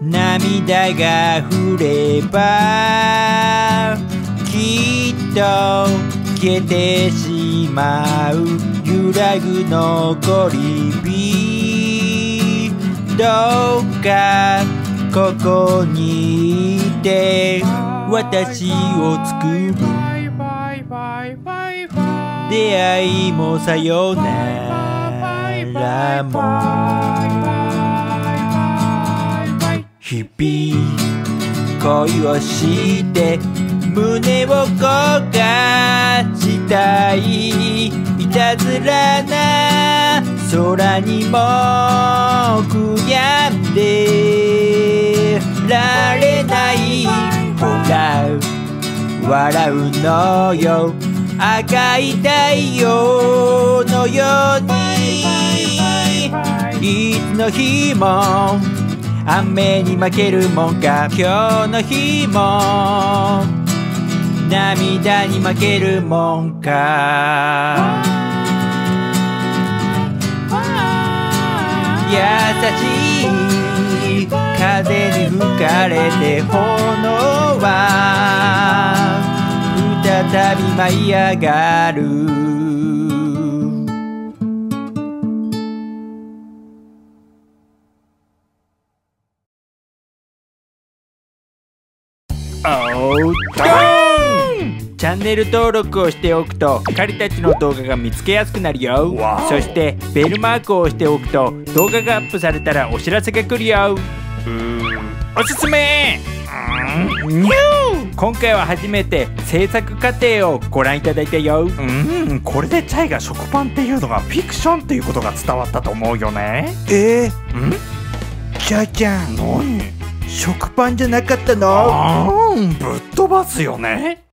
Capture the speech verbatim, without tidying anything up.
涙が降ればきっと消えてしまう揺らぐ残り火どうかここにいて私を作る出会いもさよならも日々恋をして胸を焦がしたいいたずらな空にも悔やんでられないほら笑うのよ赤い太陽のようにいつの日も雨に負けるもんか今日の日も涙に負けるもんか優しい風に吹かれて炎は再び舞い上がるおうどんチャンネル登録をしておくとカリたちの動画が見つけやすくなるよ。そしてベルマークを押しておくと動画がアップされたらお知らせが来るよ。うーんおすすめニュー今回は初めて制作過程をご覧いただいたよ。 うんこれでチャイが食パンっていうのがフィクションっていうことが伝わったと思うよね。 えー、 んチャイちゃん何食パンじゃなかったの？ あーんぶっ飛ばすよね。